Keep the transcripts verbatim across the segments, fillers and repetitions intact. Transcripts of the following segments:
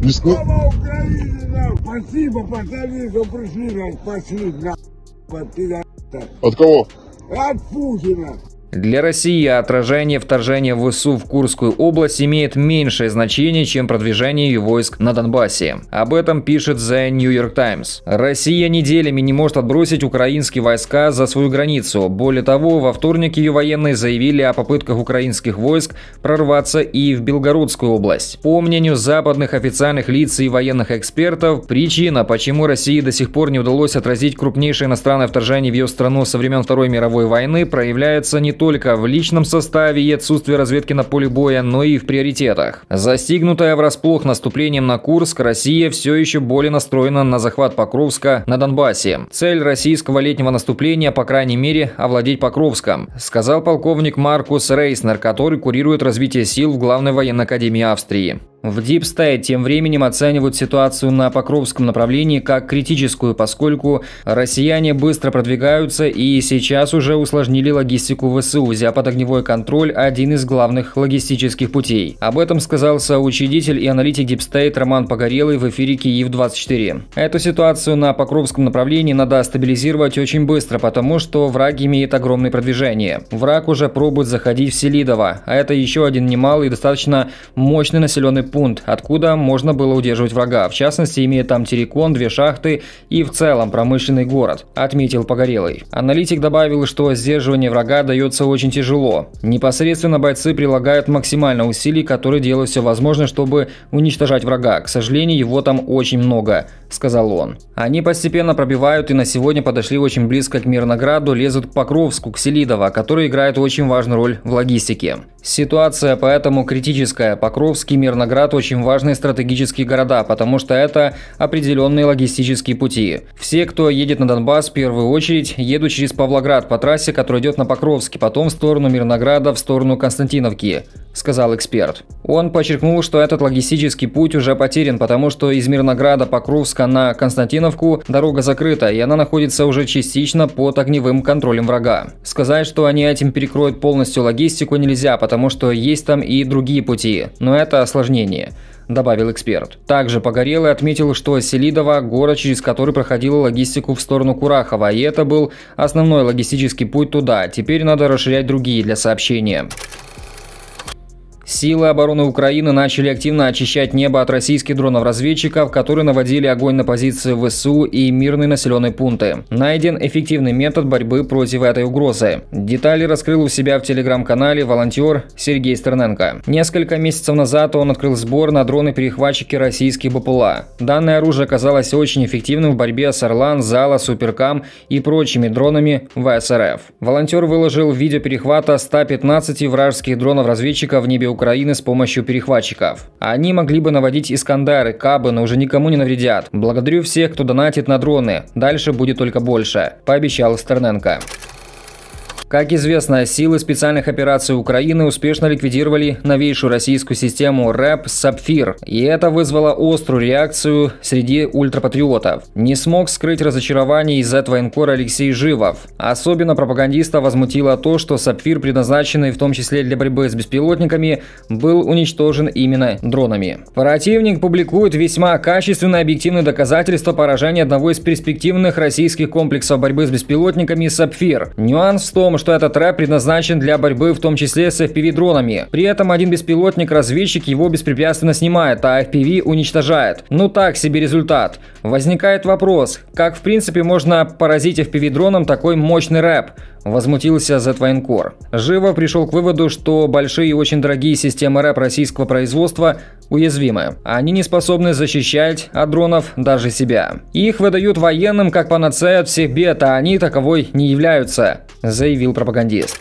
Слава Украине, нам! Спасибо, пацаны, что пришли, нам спасли, нам, От кого? от Путина. Для России отражение вторжения ВСУ в Курскую область имеет меньшее значение, чем продвижение ее войск на Донбассе. Об этом пишет The New York Times. Россия неделями не может отбросить украинские войска за свою границу. Более того, во вторник ее военные заявили о попытках украинских войск прорваться и в Белгородскую область. По мнению западных официальных лиц и военных экспертов, причина, почему России до сих пор не удалось отразить крупнейшее иностранное вторжение в ее страну со времен Второй мировой войны, проявляется не только только в личном составе и отсутствии разведки на поле боя, но и в приоритетах. Застигнутая врасплох наступлением на Курск, Россия все еще более настроена на захват Покровска на Донбассе. Цель российского летнего наступления, по крайней мере, овладеть Покровском, сказал полковник Маркус Рейснер, который курирует развитие сил в Главной военной академии Австрии. В Deep State тем временем оценивают ситуацию на Покровском направлении как критическую, поскольку россияне быстро продвигаются и сейчас уже усложнили логистику ВСУ, взяв под огневой контроль один из главных логистических путей. Об этом сказал соучредитель и аналитик Deep State Роман Погорелый в эфире Киев двадцать четыре. Эту ситуацию на Покровском направлении надо стабилизировать очень быстро, потому что враг имеет огромное продвижение. Враг уже пробует заходить в Селидово, а это еще один немалый и достаточно мощный населенный пункт. пункт, откуда можно было удерживать врага, в частности, имея там Терекон, две шахты и в целом промышленный город, отметил Погорелый. Аналитик добавил, что сдерживание врага дается очень тяжело. Непосредственно бойцы прилагают максимально усилий, которые делают все возможное, чтобы уничтожать врага. К сожалению, его там очень много, сказал он. Они постепенно пробивают и на сегодня подошли очень близко к Мирнограду, лезут к Покровску, к Селидово, который играет очень важную роль в логистике. Ситуация поэтому критическая. Покровский, Мирноград очень важные стратегические города, потому что это определенные логистические пути. Все, кто едет на Донбасс, в первую очередь едут через Павлоград по трассе, которая идет на Покровский, потом в сторону Мирнограда, в сторону Константиновки, сказал эксперт. Он подчеркнул, что этот логистический путь уже потерян, потому что из Мирнограда Покровска на Константиновку дорога закрыта, и она находится уже частично под огневым контролем врага. Сказать, что они этим перекроют полностью логистику, нельзя, потому что есть там и другие пути, но это осложнение, добавил эксперт. Также Погорелый отметил, что Селидово – город, через который проходила логистику в сторону Курахова, и это был основной логистический путь туда. Теперь надо расширять другие для сообщения. Силы обороны Украины начали активно очищать небо от российских дронов-разведчиков, которые наводили огонь на позиции ВСУ и мирные населенные пункты. Найден эффективный метод борьбы против этой угрозы. Детали раскрыл у себя в телеграм-канале волонтер Сергей Стерненко. Несколько месяцев назад он открыл сбор на дроны-перехватчики российских БПЛА. Данное оружие оказалось очень эффективным в борьбе с Орлан, Зала, Суперкам и прочими дронами ВСРФ. Волонтер выложил видео перехвата ста пятнадцати вражеских дронов-разведчиков в небе Украины с помощью перехватчиков. Они могли бы наводить Искандеры, Кабы, но уже никому не навредят. Благодарю всех, кто донатит на дроны. Дальше будет только больше, пообещал Стерненко. Как известно, силы специальных операций Украины успешно ликвидировали новейшую российскую систему РЭП «Сапфир», и это вызвало острую реакцию среди ультрапатриотов. Не смог скрыть разочарование из зет-военкора Алексей Живов. Особенно пропагандиста возмутило то, что «Сапфир», предназначенный в том числе для борьбы с беспилотниками, был уничтожен именно дронами. Противник публикует весьма качественные объективные доказательства поражения одного из перспективных российских комплексов борьбы с беспилотниками «Сапфир». Нюанс в том, что этот рэп предназначен для борьбы в том числе с эф пи ви-дронами. При этом один беспилотник-разведчик его беспрепятственно снимает, а эф пи ви уничтожает. Ну так себе результат. Возникает вопрос, как в принципе можно поразить эф пи ви-дроном такой мощный рэп? Возмутился зет-военкор. Живо пришел к выводу, что большие и очень дорогие системы рэп российского производства уязвимы. Они не способны защищать от дронов даже себя. Их выдают военным как панацея от всех бед, а они таковой не являются, заявил пропагандист.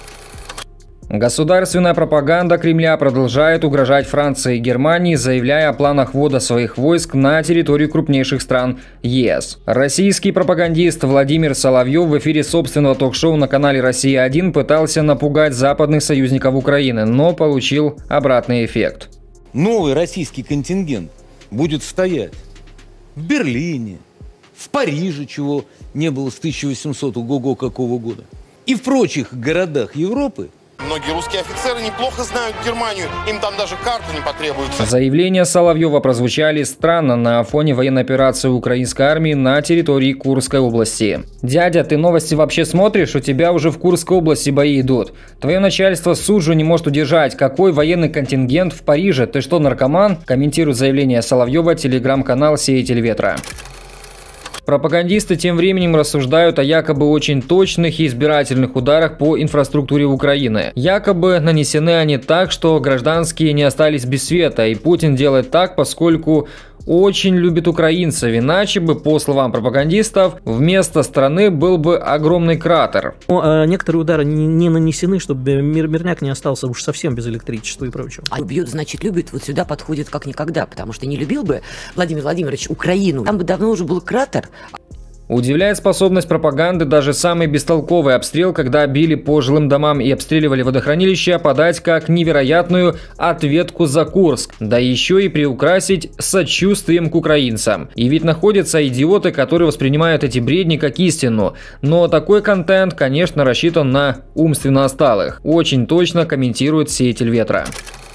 Государственная пропаганда Кремля продолжает угрожать Франции и Германии, заявляя о планах ввода своих войск на территорию крупнейших стран ЕС. Российский пропагандист Владимир Соловьев в эфире собственного ток-шоу на канале «Россия один» пытался напугать западных союзников Украины, но получил обратный эффект. Новый российский контингент будет стоять в Берлине, в Париже, чего не было с тысяча восемьсотого ого-го какого года, и в прочих городах Европы, Многие русские офицеры неплохо знают Германию, им там даже карта не потребуется. Заявления Соловьева прозвучали странно на фоне военной операции украинской армии на территории Курской области. «Дядя, ты новости вообще смотришь? У тебя уже в Курской области бои идут. Твое начальство суджу не может удержать. Какой военный контингент в Париже? Ты что, наркоман?» Комментирует заявление Соловьева телеграм-канал «Сеятель ветра». Пропагандисты тем временем рассуждают о якобы очень точных и избирательных ударах по инфраструктуре Украины. Якобы нанесены они так, что гражданские не остались без света, и Путин делает так, поскольку очень любит украинцев, иначе бы, по словам пропагандистов, вместо страны был бы огромный кратер. Но, э, некоторые удары не, не нанесены, чтобы мир, мирняк не остался уж совсем без электричества и прочего. А бьет, значит, любит, вот сюда подходит как никогда, потому что не любил бы Владимир Владимирович Украину, там бы давно уже был кратер. Удивляет способность пропаганды даже самый бестолковый обстрел, когда били по жилым домам и обстреливали водохранилища, подать как невероятную ответку за Курск, да еще и приукрасить сочувствием к украинцам. И ведь находятся идиоты, которые воспринимают эти бредни как истину, но такой контент, конечно, рассчитан на умственно отсталых. Очень точно комментирует «Сеятель ветра».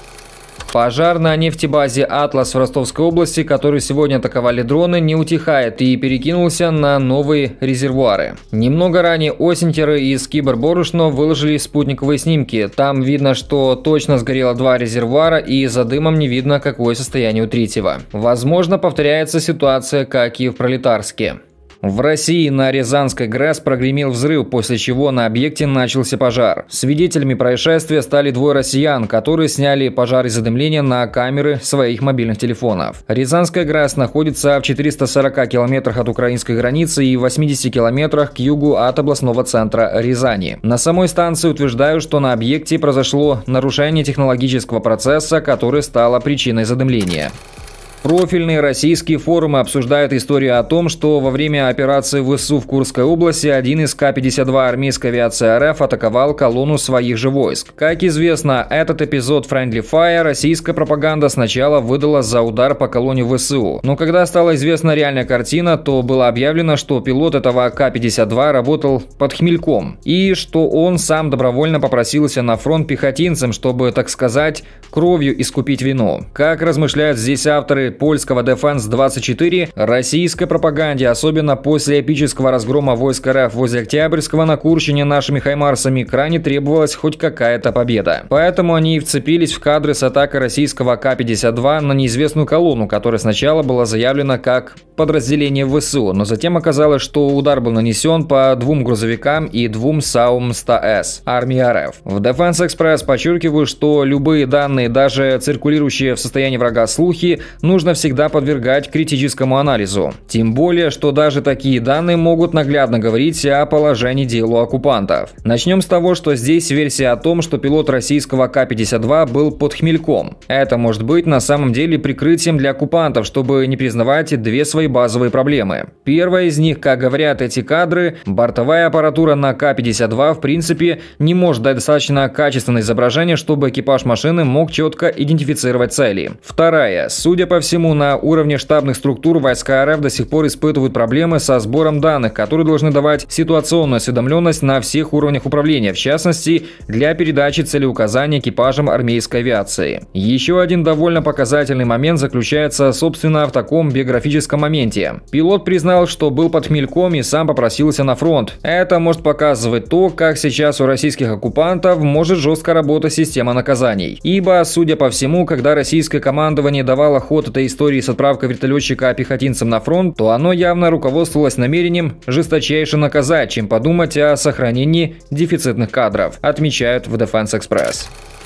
Пожар на нефтебазе «Атлас» в Ростовской области, который сегодня атаковали дроны, не утихает и перекинулся на новые резервуары. Немного ранее осентеры из Киберборошно выложили спутниковые снимки. Там видно, что точно сгорело два резервуара, и за дымом не видно, какое состояние у третьего. Возможно, повторяется ситуация, как и в Пролетарске. В России на Рязанской ГРЭС прогремел взрыв, после чего на объекте начался пожар. Свидетелями происшествия стали двое россиян, которые сняли пожар и задымление на камеры своих мобильных телефонов. Рязанская ГРЭС находится в четырёхстах сорока километрах от украинской границы и восьмидесяти километрах к югу от областного центра Рязани. На самой станции утверждают, что на объекте произошло нарушение технологического процесса, которое стало причиной задымления. Профильные российские форумы обсуждают историю о том, что во время операции ВСУ в Курской области один из Ка пятьдесят два армейской авиации РФ атаковал колонну своих же войск. Как известно, этот эпизод Friendly Fire российская пропаганда сначала выдала за удар по колонне ВСУ. Но когда стала известна реальная картина, то было объявлено, что пилот этого Ка пятьдесят два работал под хмельком. И что он сам добровольно попросился на фронт пехотинцем, чтобы, так сказать, кровью искупить вину. Как размышляют здесь авторы польского Дефенс двадцать четыре, российской пропаганде, особенно после эпического разгрома войск РФ возле Октябрьского на Курщине нашими хаймарсами, крайне требовалась хоть какая-то победа. Поэтому они и вцепились в кадры с атакой российского Ка пятьдесят два на неизвестную колонну, которая сначала была заявлена как подразделение ВСУ, но затем оказалось, что удар был нанесен по двум грузовикам и двум САУ М сто С армии РФ. В Defense Express подчеркиваю, что любые данные, даже циркулирующие в состоянии врага слухи, нужно нужно всегда подвергать критическому анализу. Тем более, что даже такие данные могут наглядно говорить о положении дел у оккупантов. Начнем с того, что здесь версия о том, что пилот российского Ка пятьдесят два был под хмельком. Это может быть на самом деле прикрытием для оккупантов, чтобы не признавать две свои базовые проблемы. Первая из них, как говорят эти кадры, бортовая аппаратура на Ка пятьдесят два в принципе не может дать достаточно качественное изображение, чтобы экипаж машины мог четко идентифицировать цели. Вторая. Судя по всему, на уровне штабных структур войска РФ до сих пор испытывают проблемы со сбором данных, которые должны давать ситуационную осведомленность на всех уровнях управления, в частности, для передачи целеуказаний экипажам армейской авиации. Еще один довольно показательный момент заключается, собственно, в таком биографическом моменте. Пилот признал, что был под хмельком и сам попросился на фронт. Это может показывать то, как сейчас у российских оккупантов может жестко работать система наказаний. Ибо, судя по всему, когда российское командование давало ход этой истории с отправкой вертолетчика пехотинцам на фронт, то оно явно руководствовалось намерением жесточайше наказать, чем подумать о сохранении дефицитных кадров, отмечают в Defense Express.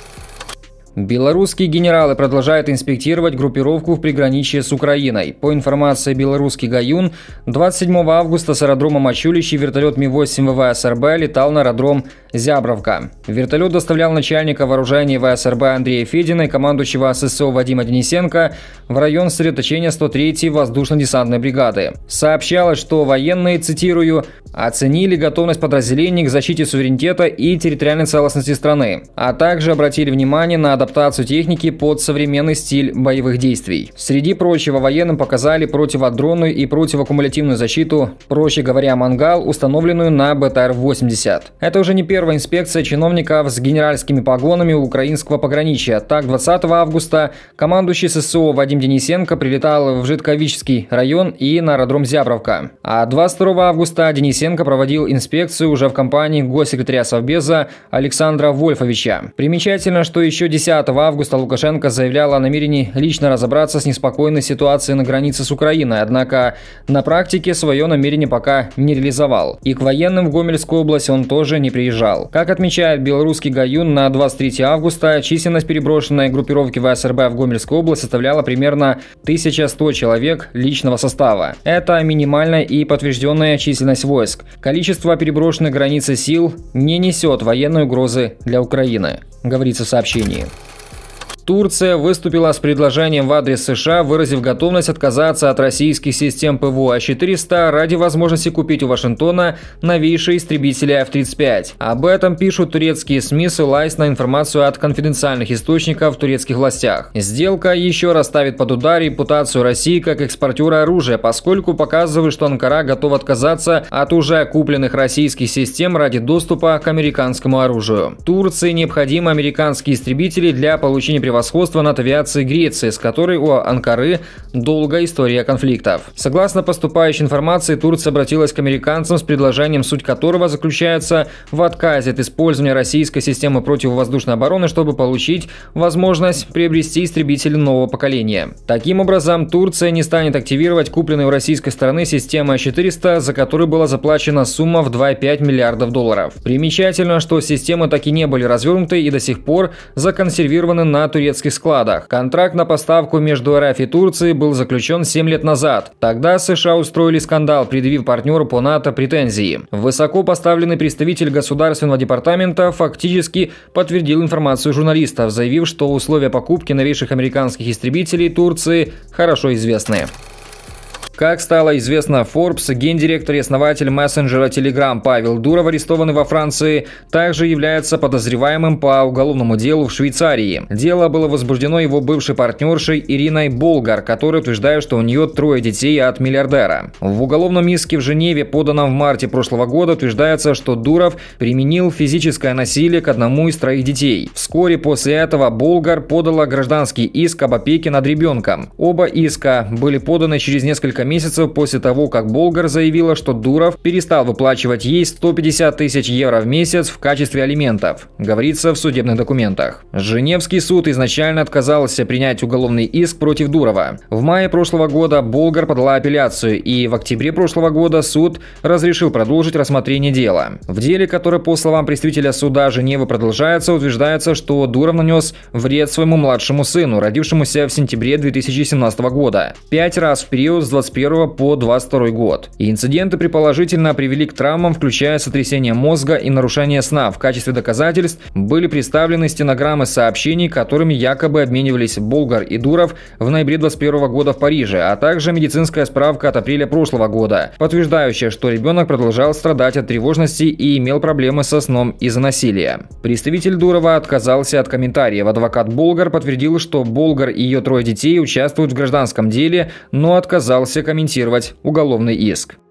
Белорусские генералы продолжают инспектировать группировку в приграничье с Украиной. По информации белорусский Гаюн, двадцать седьмого августа с аэродрома Мачулищи вертолет Ми восемь вэ вэ эс эр бэ летал на аэродром Зябровка. Вертолет доставлял начальника вооружения вэ эс эр бэ Андрея Федина и командующего эс эс о Вадима Денисенко в район сосредоточения сто третьей воздушно-десантной бригады. Сообщалось, что военные, цитирую, оценили готовность подразделений к защите суверенитета и территориальной целостности страны, а также обратили внимание на адаптацию техники под современный стиль боевых действий. Среди прочего, военным показали противодронную и противоаккумулятивную защиту, проще говоря, мангал, установленную на Бэ Тэ Эр восемьдесят. Это уже не первый первая инспекция чиновников с генеральскими погонами украинского пограничья. Так, двадцатого августа командующий ССО Вадим Денисенко прилетал в Житковический район и на аэродром Зябровка. А двадцать второго августа Денисенко проводил инспекцию уже в компании госсекретаря Совбеза Александра Вольфовича. Примечательно, что еще десятого августа Лукашенко заявлял о намерении лично разобраться с неспокойной ситуацией на границе с Украиной, однако на практике свое намерение пока не реализовал. И к военным в Гомельскую область он тоже не приезжал. Как отмечает белорусский Гаюн, на двадцать третьего августа численность переброшенной группировки ВСРБ в Гомельскую область составляла примерно тысяча сто человек личного состава. Это минимальная и подтвержденная численность войск. Количество переброшенных границы сил не несет военной угрозы для Украины, говорится в сообщении. Турция выступила с предложением в адрес США, выразив готовность отказаться от российских систем ПВО А четыреста ради возможности купить у Вашингтона новейшие истребители эф тридцать пять. Об этом пишут турецкие СМИ, ссылаясь на информацию от конфиденциальных источников в турецких властях. Сделка еще раз ставит под удар репутацию России как экспортера оружия, поскольку показывает, что Анкара готова отказаться от уже купленных российских систем ради доступа к американскому оружию. Турции необходимы американские истребители для получения превосходства превосходство над авиацией Греции, с которой у Анкары долгая история конфликтов. Согласно поступающей информации, Турция обратилась к американцам с предложением, суть которого заключается в отказе от использования российской системы противовоздушной обороны, чтобы получить возможность приобрести истребители нового поколения. Таким образом, Турция не станет активировать купленные у российской стороны системы А четыреста, за которую была заплачена сумма в два и пять миллиардов долларов. Примечательно, что системы так и не были развернуты и до сих пор законсервированы на турецких складах. Контракт на поставку между РФ и Турцией был заключен семь лет назад. Тогда США устроили скандал, предъявив партнеру по НАТО претензии. Высоко поставленный представитель Государственного департамента фактически подтвердил информацию журналистов, заявив, что условия покупки новейших американских истребителей Турции хорошо известны. Как стало известно Forbes, гендиректор и основатель мессенджера Telegram Павел Дуров, арестованный во Франции, также является подозреваемым по уголовному делу в Швейцарии. Дело было возбуждено его бывшей партнершей Ириной Болгар, которая утверждает, что у нее трое детей от миллиардера. В уголовном иске в Женеве, поданном в марте прошлого года, утверждается, что Дуров применил физическое насилие к одному из троих детей. Вскоре после этого Болгар подала гражданский иск об опеке над ребенком. Оба иска были поданы через несколько месяцев после того, как Болгар заявила, что Дуров перестал выплачивать ей сто пятьдесят тысяч евро в месяц в качестве алиментов, говорится в судебных документах. Женевский суд изначально отказался принять уголовный иск против Дурова. В мае прошлого года Болгар подала апелляцию, и в октябре прошлого года суд разрешил продолжить рассмотрение дела. В деле, которое, по словам представителя суда Женевы, продолжается, утверждается, что Дуров нанес вред своему младшему сыну, родившемуся в сентябре две тысячи семнадцатого года, пять раз в период с двадцать первого по двадцать второй год. И инциденты предположительно привели к травмам, включая сотрясение мозга и нарушение сна. В качестве доказательств были представлены стенограммы сообщений, которыми якобы обменивались Болгар и Дуров в ноябре двадцать первого года в Париже, а также медицинская справка от апреля прошлого года, подтверждающая, что ребенок продолжал страдать от тревожности и имел проблемы со сном из-за насилия. Представитель Дурова отказался от комментариев. Адвокат Болгар подтвердил, что Болгар и ее трое детей участвуют в гражданском деле, но отказался комментировать уголовный иск.